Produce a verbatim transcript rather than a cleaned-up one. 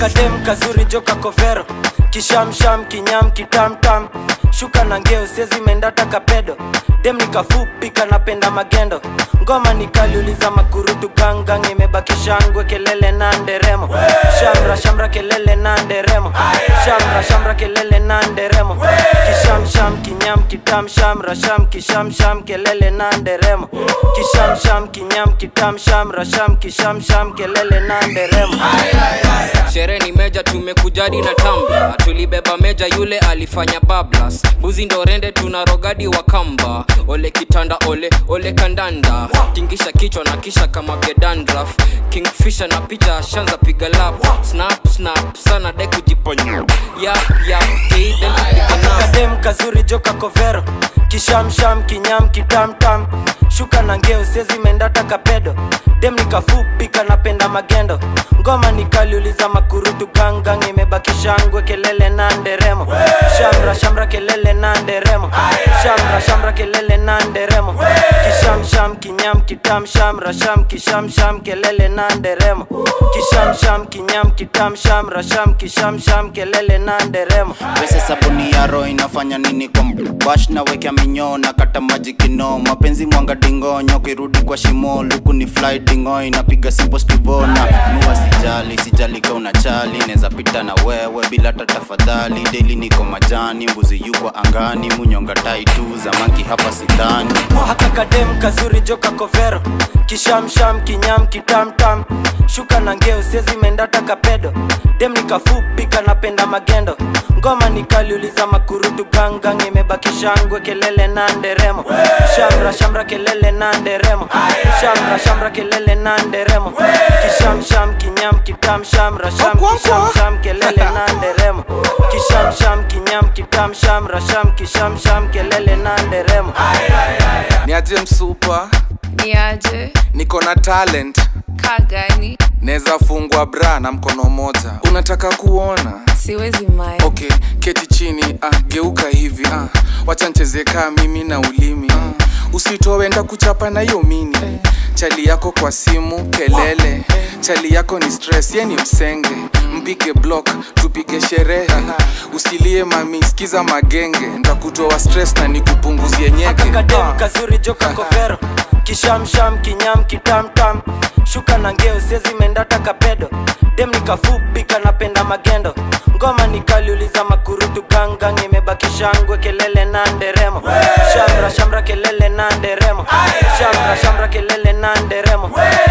Kakadem kazuri joka kovero, kisham sham kinyam kitam tam. Shuka na ngeo sezi mendata kapedo, dem nikafupi kanapenda magendo. Ngoma nikaliuliza makurutu gangang, imebaki shangwe kelele na nderemo. Shamra shamra kelele na nderemo, shamra shamra kelele na nderemo. Kisham sham kinyam kitam shamra sham kisham sham kelele na nderemo. Kisham sham kinyam kitam shamra sham kisham sham kelele na nderemo. Shere ni meja tumekujadi na tamba, tulibeba meja yule alifanya bablas. Buzi ndo rende tunarogadi wa kamba, ole kitanda ole ole kandanda. Tingisha kichwa na kisha kama gedandraf, Kingfisher na picha shanza piga lap. Snap snap sana de kujiponya, yap yap kiden Kakadem kazuri joka kovero, kisham sham kinyam kitam tam. Shuka na ngeo sezi mendata kapedo, dem nikafupi kanapenda magendo. Ngoma nikaliuliza makurutu gangang, imebaki shangwe kelele na nderemo. Shamra shamra kelele na nderemo, shamra shamra kelele na nderemo. Kisham sham kinyam kitam shamra sham kisham sham kelele na nderemo. Kisham sham kinyam kitam shamra sham kisham sham kelele na nderemo. Pesa sabuni ya roho inafanya nini kwa bash na weka minyo na kata maji kino. Mapenzi mwanga dingonyo kirudi kwa shimo, luku ni fly dingo inapiga simple stivona. Nuwa sijali sijali ka unachali, neza pita na wewe bila tatafadhali. Daily niko majani mbuzi yuko angani, munyonga taitu zamaki hapa sidani. Haka kadem kazuri joka kovero, kisham sham kinyam kitam tam. Shuka na ngeo sezi mendata kapedo, dem nikafupi kanapenda magendo. Ngoma nikaliuliza makurutu gangang, imebaki shangwe kelele na nderemo. Shamra shamra kelele na nderemo, shamra shamra kelele na nderemo. Kisham sham kinyam kitam shamra sham kisham sham kelele na nderemo. Kisham sham kinyam kitam shamra sham kisham sham kelele na nderemo. Niaje msupa, Niaje, niko na talent kagani, neza fungwa bra na mkono moja. Unataka kuona? siwezi mai. Okay, keti chini, ah, geuka hivi, ah. Wacha ncheze kaa mimi na ulimi, ah. Usitoe enda kuchapa na hiyo mini, eh. Chali yako kwa simu, kelele, chali yako ni stress, ye ni msenge. Mpige block, tupige sherehe. Usilie mami, sikiza magenge, nitakutoa stress na nikupunguzie nyege. Kakadem kazuri joka kovero, kisham sham kinyam kitam tam. Shuka na ngeo sezi mendata kapedo, dem nikafupi kanapenda magendo. Ngoma nikaliuliza makurutu gangang, imebaki shangwe kelele na nderemo. Shamra shamra kelele na nderemo, shamra shamra kelele na nderemo.